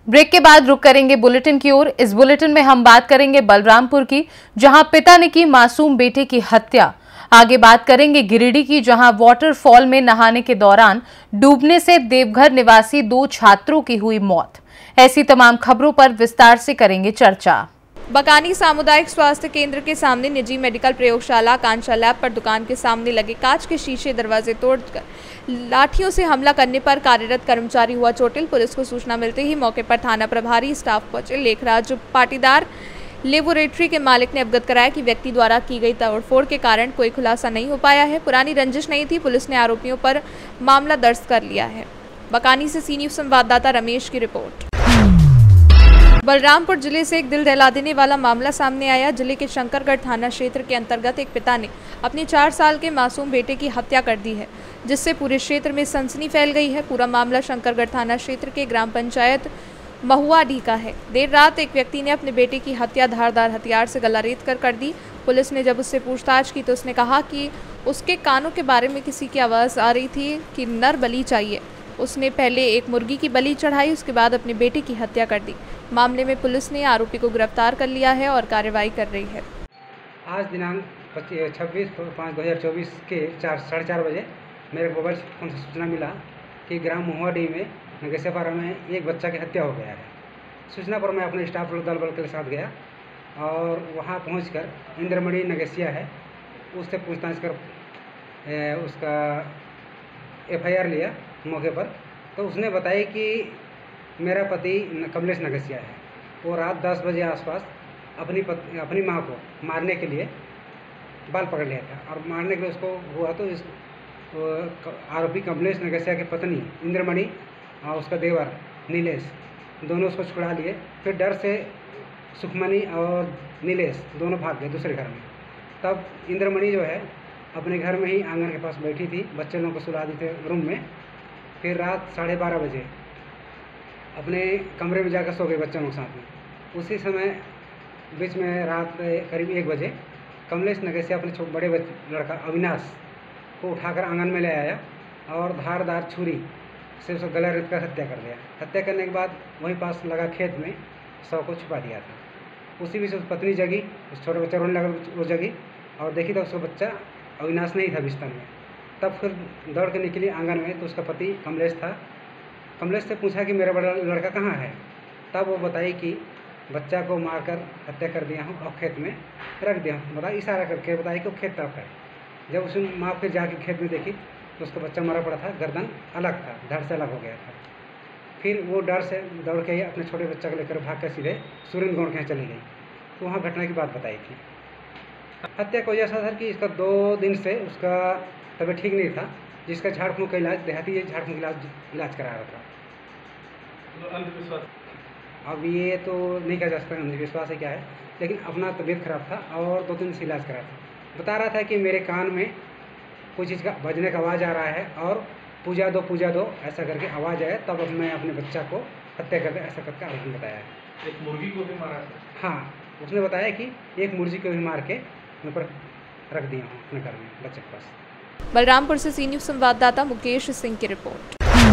Break के बाद रुक करेंगे बुलेटिन की ओर। इस बुलेटिन में हम बात करेंगे बलरामपुर की, जहां पिता ने की मासूम बेटे की हत्या। आगे बात करेंगे गिरिडीह की, जहां वाटरफॉल में नहाने के दौरान डूबने से देवघर निवासी 2 छात्रों की हुई मौत। ऐसी तमाम खबरों पर विस्तार से करेंगे चर्चा। बकानी सामुदायिक स्वास्थ्य केंद्र के सामने निजी मेडिकल प्रयोगशाला आकांक्षा लैब पर दुकान के सामने लगे कांच के शीशे दरवाजे तोड़कर लाठियों से हमला करने पर कार्यरत कर्मचारी हुआ चोटिल। पुलिस को सूचना मिलते ही मौके पर थाना प्रभारी स्टाफ पहुंचे। लेखराज पाटीदार लेबोरेटरी के मालिक ने अवगत कराया कि व्यक्ति द्वारा की गई तोड़फोड़ के कारण कोई खुलासा नहीं हो पाया है। पुरानी रंजिश नहीं थी। पुलिस ने आरोपियों पर मामला दर्ज कर लिया है। बकानी से सी न्यूज़ संवाददाता रमेश की रिपोर्ट। बलरामपुर जिले से एक दिल दहला देने वाला मामला सामने आया। जिले के शंकरगढ़ थाना क्षेत्र के अंतर्गत एक पिता ने अपने 4 साल के मासूम बेटे की हत्या कर दी है, जिससे पूरे क्षेत्र में सनसनी फैल गई है। पूरा मामला शंकरगढ़ थाना क्षेत्र के ग्राम पंचायत महुआडीह का है। देर रात एक व्यक्ति ने अपने बेटे की हत्या धारदार हथियार से गला रेत कर दी। पुलिस ने जब उससे पूछताछ की तो उसने कहा कि उसके कानों के बारे में किसी की आवाज़ आ रही थी कि नर बलि चाहिए। उसने पहले एक मुर्गी की बलि चढ़ाई, उसके बाद अपने बेटे की हत्या कर दी। मामले में पुलिस ने आरोपी को गिरफ्तार कर लिया है और कार्रवाई कर रही है। आज दिनांक 26/5/2024 के 4 साढ़े 4 बजे मेरे मोबाइल फोन से सूचना मिला कि ग्राम महुआडीह में नगेसेपारा में एक बच्चा की हत्या हो गया है। सूचना पर मैं अपने स्टाफ लोग दल बल के साथ गया और वहां पहुंचकर इंद्रमणि नगेसिया है, उससे पूछताछ कर उसका FIR लिया मौके पर। तो उसने बताया कि मेरा पति कमलेश नगेसिया है, वो रात 10 बजे आसपास अपनी माँ को मारने के लिए बाल पकड़ लिया था और मारने के लिए उसको हुआ तो इस आरोपी कमलेश नगेसिया की पत्नी इंद्रमणि और उसका देवर नीलेश दोनों उसको छुड़ा लिए। फिर डर से सुखमणि और नीलेश दोनों भाग गए दूसरे घर में। तब इंद्रमणि जो है अपने घर में ही आंगन के पास बैठी थी, बच्चे लोगों को सुला दी थे रूम में। फिर रात 12:30 बजे अपने कमरे में जाकर सो गए बच्चों के साथ में। उसी समय बीच में रात करीब 1 बजे कमलेश नगेसिया अपने बड़े लड़का अविनाश को उठाकर आंगन में ले आया और धारदार छुरी से उसको गला रेत कर हत्या कर दिया। हत्या करने के बाद वहीं पास लगा खेत में शव को छुपा दिया था। उसी बीच उस पत्नी जगी, उस छोटे बच्चा रोने लगा, वो जगी और देखी तो उसका बच्चा अविनाश नहीं था बिस्तर में। तब फिर दौड़ के निकली आंगन में तो उसका पति कमलेश था। कमलेश से पूछा कि मेरा बड़ा लड़का कहाँ है। तब वो बताई कि बच्चा को मारकर हत्या कर दिया हूँ और खेत में रख दिया हूँ। बता इशारा करके बताई कि वो खेत तरफ है। जब उसने माँ फिर जाके खेत में देखी तो उसका बच्चा मरा पड़ा था, गर्दन अलग था, धड़ से अलग हो गया था। फिर वो डर से दौड़ के अपने छोटे बच्चा को लेकर भाग कर सीधे सुरेंद्र गौड़ के यहाँ चली गई। तो वहाँ घटना की बात बताई थी। हत्या को ऐसा था कि इसका 2 दिन से उसका तबीयत ठीक नहीं था, जिसका झाड़ फूँक का इलाज देहाती झाड़ फूँक इलाज करा रहा था। तो अंधविश्वास अब ये तो नहीं कहा जा सकता अंधविश्वास है क्या है, लेकिन अपना तबीयत खराब था और 2 दिन से इलाज करा था। बता रहा था कि मेरे कान में कोई चीज़ का बजने का आवाज़ आ रहा है और पूजा दो ऐसा करके आवाज़ आया, तब अब मैं अपने बच्चा को हत्या कर दे ऐसा करके आरोपी बताया है। एक मुर्गी को भी मारा? हाँ, उसने बताया कि एक मुर्गी को भी मार के ऊपर रख दिया हूँ अपने घर में बच्चे के पास। बलरामपुर से सी न्यूज़ संवाददाता मुकेश सिंह की रिपोर्ट।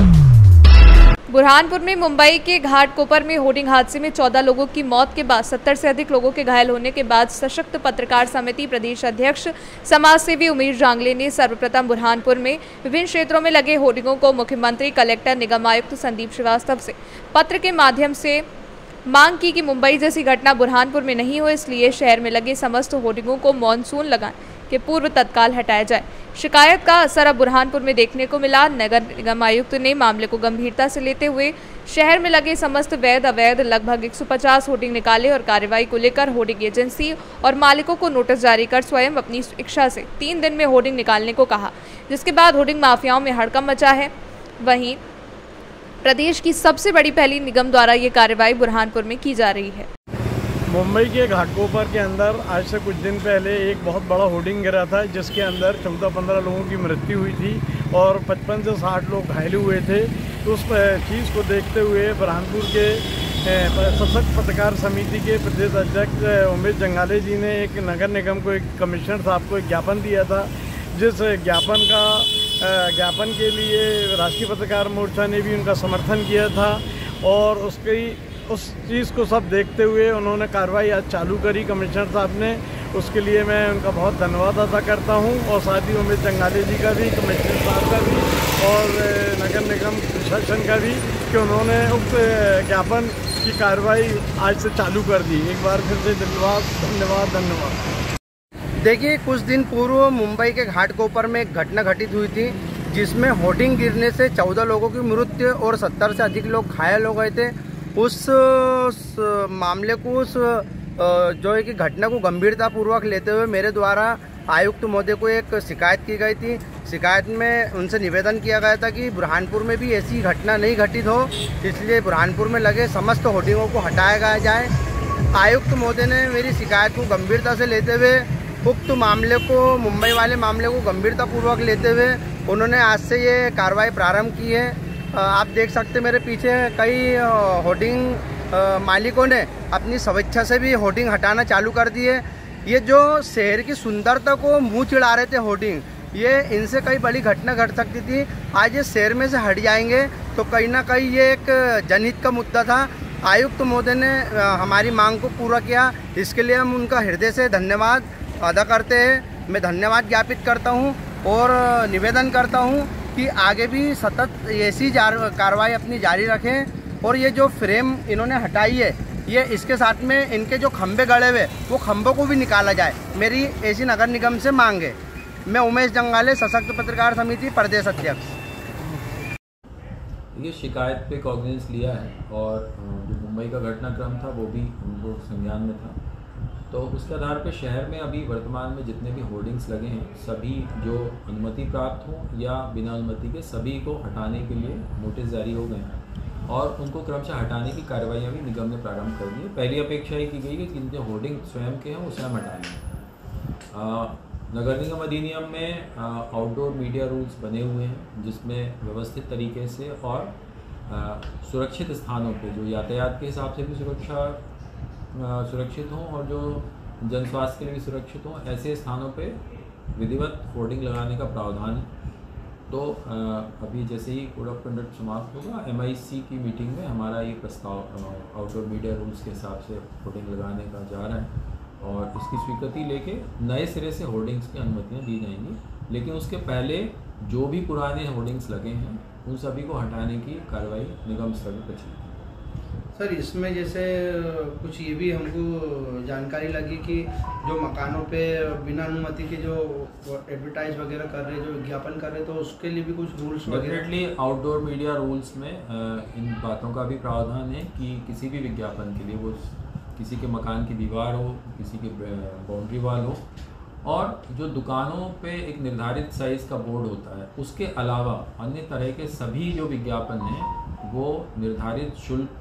बुरहानपुर में मुंबई के घाटकोपर में होर्डिंग हादसे में 14 लोगों की मौत के बाद 70 से अधिक लोगों के घायल होने के बाद सशक्त पत्रकार समिति प्रदेश अध्यक्ष समाजसेवी उमेश जांगले ने सर्वप्रथम बुरहानपुर में विभिन्न क्षेत्रों में लगे होर्डिंगों को मुख्यमंत्री, कलेक्टर, निगम आयुक्त संदीप श्रीवास्तव से पत्र के माध्यम से मांग की कि मुंबई जैसी घटना बुरहानपुर में नहीं हो, इसलिए शहर में लगे समस्त होर्डिंगों को मानसून लगाने के पूर्व तत्काल हटाया जाए। शिकायत का असर अब बुरहानपुर में देखने को मिला। नगर निगम आयुक्त ने मामले को गंभीरता से लेते हुए शहर में लगे समस्त वैध अवैध लगभग 150 होर्डिंग निकाले और कार्रवाई को लेकर होर्डिंग एजेंसी और मालिकों को नोटिस जारी कर स्वयं अपनी इच्छा से 3 दिन में होर्डिंग निकालने को कहा, जिसके बाद होर्डिंग माफियाओं में हड़कंप मचा है। वहीं प्रदेश की सबसे बड़ी पहली निगम द्वारा ये कार्रवाई बुरहानपुर में की जा रही है। मुंबई के घाटकोपर के अंदर आज से कुछ दिन पहले एक बहुत बड़ा होर्डिंग गिरा था, जिसके अंदर 14-15 लोगों की मृत्यु हुई थी और 55 से 60 लोग घायल हुए थे। तो उस चीज़ को देखते हुए बुरहानपुर के सशक्त पत्रकार समिति के प्रदेश अध्यक्ष उमेश जांगले जी ने एक नगर निगम को, एक कमिश्नर साहब को एक ज्ञापन दिया था, जिस ज्ञापन के लिए राष्ट्रीय पत्रकार मोर्चा ने भी उनका समर्थन किया था और उस चीज़ को सब देखते हुए उन्होंने कार्रवाई आज चालू करी कमिश्नर साहब ने। उसके लिए मैं उनका बहुत धन्यवाद अदा करता हूं, और साथ ही उमेश जंगाले जी का भी, कमिश्नर साहब का भी और नगर निगम प्रशासन का भी कि उन्होंने उक्त ज्ञापन की कार्रवाई आज से चालू कर दी। एक बार फिर से धन्यवाद। देखिए, कुछ दिन पूर्व मुंबई के घाटकोपर में एक घटना घटित हुई थी जिसमें होर्डिंग गिरने से 14 लोगों की मृत्यु और 70 से अधिक लोग घायल हो गए थे। उस मामले को जो है कि घटना को गंभीरतापूर्वक लेते हुए मेरे द्वारा आयुक्त महोदय को एक शिकायत की गई थी। शिकायत में उनसे निवेदन किया गया था कि बुरहानपुर में भी ऐसी घटना नहीं घटित हो, इसलिए बुरहानपुर में लगे समस्त होर्डिंगों को हटाया जाए। आयुक्त महोदय ने मेरी शिकायत को गंभीरता से लेते हुए उक्त मामले को, मुंबई वाले मामले को गंभीरतापूर्वक लेते हुए उन्होंने आज से ये कार्रवाई प्रारंभ की है। आप देख सकते मेरे पीछे कई होर्डिंग मालिकों ने अपनी स्वेच्छा से भी होर्डिंग हटाना चालू कर दी है। ये जो शहर की सुंदरता को मुंह चिढ़ा रहे थे होर्डिंग, ये इनसे कई बड़ी घटना घट सकती थी। आज ये शहर में से हट जाएंगे तो कहीं ना कहीं ये एक जनहित का मुद्दा था। आयुक्त महोदय ने हमारी मांग को पूरा किया, इसके लिए हम उनका हृदय से धन्यवाद अदा करते हैं। मैं धन्यवाद ज्ञापित करता हूं और निवेदन करता हूं कि आगे भी सतत ऐसी कार्रवाई अपनी जारी रखें। और ये जो फ्रेम इन्होंने हटाई है, ये इसके साथ में इनके जो खंभे गड़े हुए वो खंभों को भी निकाला जाए, मेरी ऐसी नगर निगम से मांग है। मैं उमेश जंगाले, सशक्त पत्रकार समिति प्रदेश अध्यक्ष। ये शिकायत पे कॉग्निजेंस लिया है और जो मुंबई का घटनाक्रम था वो भी उनको संज्ञान में था, तो उसके आधार पर शहर में अभी वर्तमान में जितने भी होर्डिंग्स लगे हैं सभी जो अनुमति प्राप्त हो या बिना अनुमति के सभी को हटाने के लिए नोटिस जारी हो गए हैं और उनको क्रमशः हटाने की कार्रवाइयाँ भी निगम ने प्रारंभ कर दी है। पहली अपेक्षा ये की गई है कि जिनके होर्डिंग स्वयं के हैं वो स्वयं हटाएंगे। नगर निगम अधिनियम में आउटडोर मीडिया रूल्स बने हुए हैं जिसमें व्यवस्थित तरीके से और सुरक्षित स्थानों पे जो यातायात के हिसाब से भी सुरक्षित हों और जो जन स्वास्थ्य के लिए भी सुरक्षित हों, ऐसे स्थानों पे विधिवत होर्डिंग लगाने का प्रावधान है। तो अभी जैसे ही कोड ऑफ कंडक्ट समाप्त होगा, MIC की मीटिंग में हमारा ये प्रस्ताव आउटडोर मीडिया रूल्स के हिसाब से होर्डिंग लगाने का जा रहा है और इसकी स्वीकृति लेके नए सिरे से होर्डिंग्स की अनुमतियाँ दी जाएंगी। लेकिन उसके पहले जो भी पुराने होर्डिंग्स लगे हैं उन सभी को हटाने की कार्रवाई निगम स्तर पर चलेगी। सर, इसमें जैसे कुछ ये भी हमको जानकारी लगी कि जो मकानों पे बिना अनुमति के जो एडवर्टाइज वगैरह कर रहे, जो विज्ञापन कर रहे, तो उसके लिए भी कुछ rules definitely outdoor media rules में इन बातों का भी प्रावधान है कि किसी भी विज्ञापन के लिए, वो किसी के मकान की दीवार हो, किसी की बाउंड्री वाल हो, और जो दुकानों पे एक निर्धारित साइज़ का बोर्ड होता है, उसके अलावा अन्य तरह के सभी जो विज्ञापन हैं वो निर्धारित शुल्क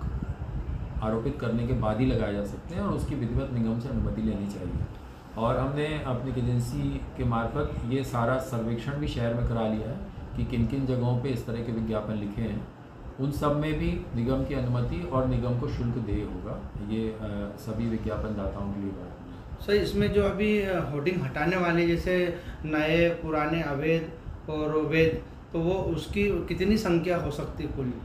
आरोपित करने के बाद ही लगाए जा सकते हैं और उसकी विधिवत निगम से अनुमति लेनी चाहिए। और हमने अपनी एजेंसी के मार्फत ये सारा सर्वेक्षण भी शहर में करा लिया है कि किन किन जगहों पे इस तरह के विज्ञापन लिखे हैं, उन सब में भी निगम की अनुमति और निगम को शुल्क देय होगा। ये सभी विज्ञापन दाताओं के लिए बात है। सर, इसमें जो अभी होर्डिंग हटाने वाले जैसे नए, पुराने, अवैध और वैध, तो वो उसकी कितनी संख्या हो सकती है कुल?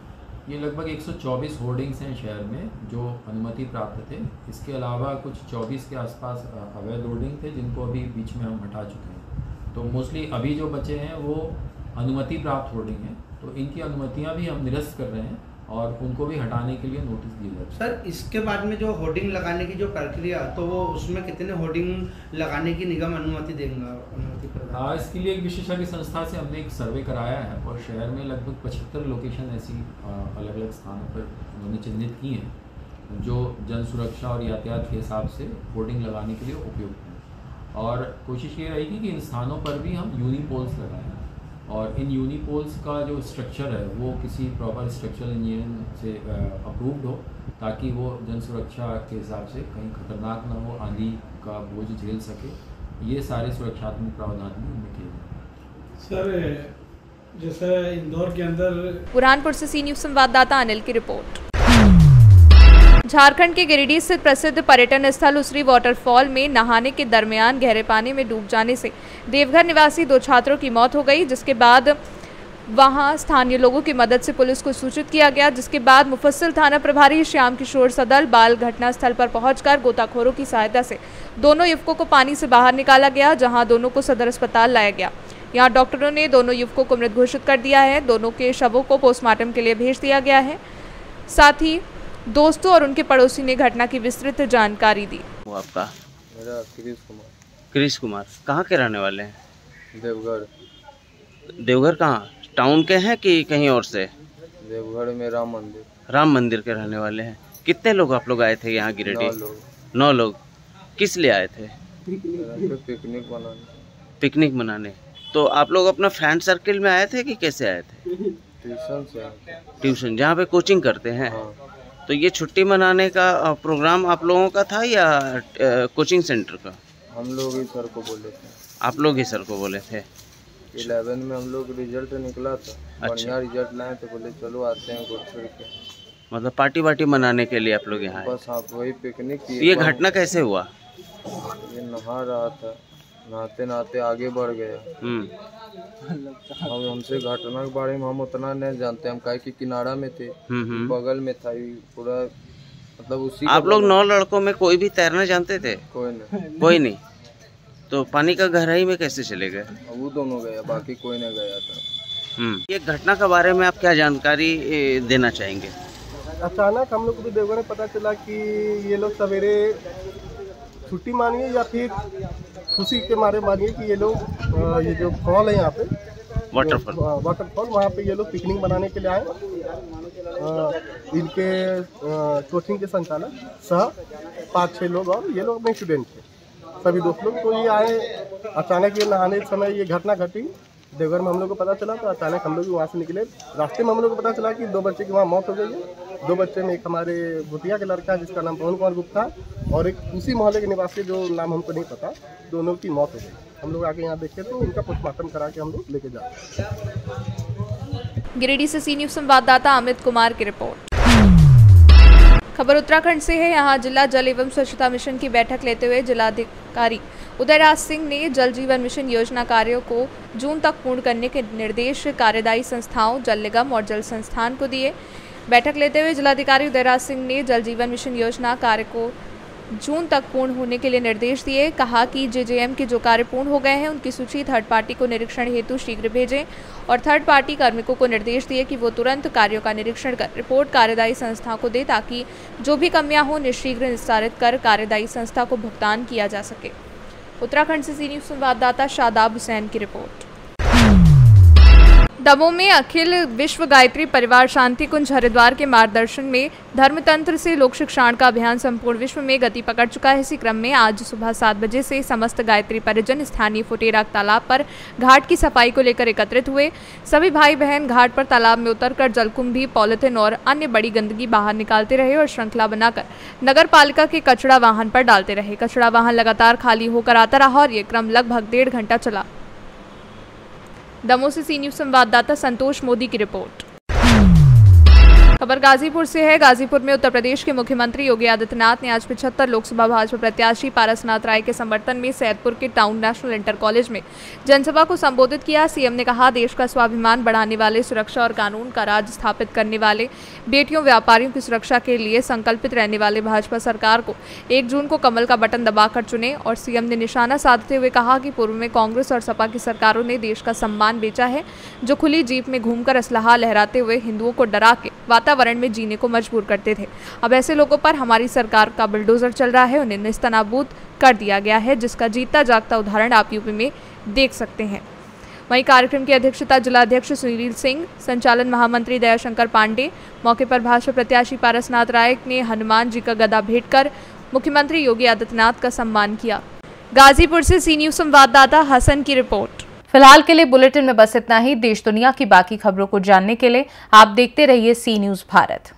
ये लगभग 124 होर्डिंग्स हैं शहर में जो अनुमति प्राप्त थे। इसके अलावा कुछ 24 के आसपास अवैध होर्डिंग थे जिनको अभी बीच में हम हटा चुके हैं। तो मोस्टली अभी जो बचे हैं वो अनुमति प्राप्त होर्डिंग हैं, तो इनकी अनुमतियां भी हम निरस्त कर रहे हैं और उनको भी हटाने के लिए नोटिस दिए जाते हैं। सर, इसके बाद में जो होर्डिंग लगाने की जो प्रक्रिया, तो वो उसमें कितने होर्डिंग लगाने की निगम अनुमति देगा? हाँ, इसके लिए एक विशेषज्ञ संस्था से हमने एक सर्वे कराया है और शहर में लगभग 75 लोकेशन ऐसी अलग अलग स्थानों पर उन्होंने चिन्हित की हैं जो जन सुरक्षा और यातायात के हिसाब से होर्डिंग लगाने के लिए उपयुक्त हैं। और कोशिश ये रहेगी कि इन स्थानों पर भी हम यूनिपोल्स लगाएं और इन यूनिपोल्स का जो स्ट्रक्चर है वो किसी प्रॉपर स्ट्रक्चरल इंजीनियरिंग से अप्रूव्ड हो ताकि वो जन सुरक्षा के हिसाब से कहीं खतरनाक ना हो, आंधी का बोझ झेल सके। ये सारे सुरक्षात्मक प्रावधान भी उनमें किए गए। सर, जैसे इंदौर के अंदर बुरहानपुर से सी न्यूज़ संवाददाता अनिल की रिपोर्ट। झारखंड के गिरिडीह स्थित प्रसिद्ध पर्यटन स्थल उसरी वाटरफॉल में नहाने के दरमियान गहरे पानी में डूब जाने से देवघर निवासी 2 छात्रों की मौत हो गई, जिसके बाद वहां स्थानीय लोगों की मदद से पुलिस को सूचित किया गया, जिसके बाद मुफस्सिल थाना प्रभारी श्याम किशोर सदल बाल घटनास्थल पर पहुंचकर गोताखोरों की सहायता से दोनों युवकों को पानी से बाहर निकाला गया, जहां दोनों को सदर अस्पताल लाया गया। यहां डॉक्टरों ने दोनों युवकों को मृत घोषित कर दिया है। दोनों के शवों को पोस्टमार्टम के लिए भेज दिया गया है। साथ ही दोस्तों और उनके पड़ोसी ने घटना की विस्तृत जानकारी दी। वो आपका? मेरा क्रिश कुमार। कहाँ के रहने वाले हैं? देवघर। देवघर कहाँ? टाउन के हैं कि कहीं और से? देवघर में राम मंदिर। राम मंदिर के रहने वाले हैं। कितने लोग आप लोग आए थे यहाँ गिरिडीह? 9 लोग। किस लिए आए थे? पिकनिक मनाने। पिकनिक मनाने। तो आप लोग अपना फ्रेंड सर्किल में आए थे कि कैसे आए थे? ट्यूशन से। ट्यूशन, जहाँ पे कोचिंग करते हैं। हाँ। तो ये छुट्टी मनाने का प्रोग्राम आप लोगों का था या कोचिंग सेंटर का? हम लोग ही सर को बोले थे। आप लोग ही सर को बोले थे? 11 में हम लोग रिजल्ट निकला था। अच्छा। बढ़िया रिजल्ट लाए तो बोले चलो आते हैं को छोड़ के। मतलब पार्टी वार्टी मनाने के लिए आप लोग यहाँ आए? बस आप वही पिकनिक की। ये घटना कैसे हुआ? ये नहा रहा था, नहाते नहाते आगे बढ़ गया। हम हमसे घटना के बारे में हम उतना नहीं जानते, हम काहे कि किनारा में थे, बगल में था पूरा, मतलब उसी। आप लोग 9 लड़कों में कोई भी तैरना जानते थे? कोई नहीं। कोई नहीं। तो पानी का गहराई में कैसे चले गए? वो दोनों गया, बाकी कोई नहीं गया था। ये घटना के बारे में आप क्या जानकारी देना चाहेंगे? अचानक हम लोग को भी देवघर में पता चला कि ये लोग सवेरे छुट्टी मानिए या फिर खुशी के मारे मानिए कि ये लोग ये जो फॉल है यहाँ पे वाटरफॉल, वहाँ पे ये लोग पिकनिक मनाने के लिए आए। इनके कोचिंग के संचालक सह 5-6 लोग और ये लोग अपने स्टूडेंट थे, सभी दोस्त लोग। तो ये आए, अचानक ये नहाने के समय ये घटना घटी देवघर में। हम लोग को पता चला तो अचानक हम लोग वहाँ से निकले। रास्ते में हम लोग को पता चला कि 2 बच्चे की वहाँ मौत हो गई है। 2 बच्चे में एक हमारे भूतिया के लड़का जिसका नाम पवन कुमार गुप्ता और एक उसी मोहल्ले के निवासी जो नाम हमको नहीं पता, दोनों की मौत हो गई। हम लोग आके यहाँ देखे तो उनका पोस्टमार्टम करा के हम लोग लेके जाते हैं। गिरिडीह से सी न्यूज़ संवाददाता अमित कुमार की रिपोर्ट। खबर उत्तराखंड से है। यहाँ जिला जल एवं स्वच्छता मिशन की बैठक लेते हुए जिलाधिकारी उदयराज सिंह ने जल जीवन मिशन योजना कार्यों को जून तक पूर्ण करने के निर्देश कार्यदायी संस्थाओं जल निगम और जल संस्थान को दिए। बैठक लेते हुए जिलाधिकारी उदयराज सिंह ने जल जीवन मिशन योजना कार्य को जून तक पूर्ण होने के लिए निर्देश दिए। कहा कि जेजेएम के जो कार्य पूर्ण हो गए हैं उनकी सूची थर्ड पार्टी को निरीक्षण हेतु शीघ्र भेजें और थर्ड पार्टी कार्मिकों को निर्देश दिए कि वो तुरंत कार्यों का निरीक्षण कर रिपोर्ट कार्यदायी संस्था को दे, ताकि जो भी कमियां हों निशीघ्र निस्तारित कर कार्यदायी संस्था को भुगतान किया जा सके। उत्तराखंड से सी न्यूज़ संवाददाता शादाब हुसैन की रिपोर्ट। दमोह में अखिल विश्व गायत्री परिवार शांति कुंज हरिद्वार के मार्गदर्शन में धर्मतंत्र से लोक शिक्षण का अभियान संपूर्ण विश्व में गति पकड़ चुका है। इसी क्रम में आज सुबह 7 बजे से समस्त गायत्री परिजन स्थानीय फुटेरा तालाब पर घाट की सफाई को लेकर एकत्रित हुए। सभी भाई बहन घाट पर तालाब में उतरकर जलकुंभी, पॉलिथीन और अन्य बड़ी गंदगी बाहर निकालते रहे और श्रृंखला बनाकर नगर पालिका के कचरा वाहन पर डालते रहे। कचरा वाहन लगातार खाली होकर आता रहा और ये क्रम लगभग 1.5 घंटा चला। दमोह से सी न्यूज़ संवाददाता संतोष मोदी की रिपोर्ट। खबर गाजीपुर से है। गाजीपुर में उत्तर प्रदेश के मुख्यमंत्री योगी आदित्यनाथ ने आज 75 लोकसभा भाजपा प्रत्याशी पारसनाथ राय के समर्थन में सैदपुर के टाउन नेशनल इंटर कॉलेज में जनसभा को संबोधित किया। सीएम ने कहा, देश का स्वाभिमान बढ़ाने वाले, सुरक्षा और कानून का राज स्थापित करने वाले, बेटियों व्यापारियों की सुरक्षा के लिए संकल्पित रहने वाले भाजपा सरकार को 1 जून को कमल का बटन दबाकर चुने। और सीएम ने निशाना साधते हुए कहा कि पूर्व में कांग्रेस और सपा की सरकारों ने देश का सम्मान बेचा है, जो खुली जीप में घूमकर असलहा लहराते हुए हिंदुओं को डरा के वातावरण में जीने को मजबूर करते थे। अब ऐसे लोगों पर हमारी सरकार का बुलडोजर चल रहा है, उन्हें निस्तनाबूद कर दिया गया है, जिसका जीता जागता उदाहरण आप यूपी में देख सकते हैं। वहीं कार्यक्रम की अध्यक्षता जिलाध्यक्ष सुनील सिंह, संचालन महामंत्री दयाशंकर पांडे, मौके पर भाजपा प्रत्याशी पारसनाथ राय ने हनुमान जी का गदा भेंट कर मुख्यमंत्री योगी आदित्यनाथ का सम्मान किया। गाजीपुर से सी न्यूज़ संवाददाता हसन की रिपोर्ट। फिलहाल के लिए बुलेटिन में बस इतना ही। देश दुनिया की बाकी खबरों को जानने के लिए आप देखते रहिए सी न्यूज़ भारत।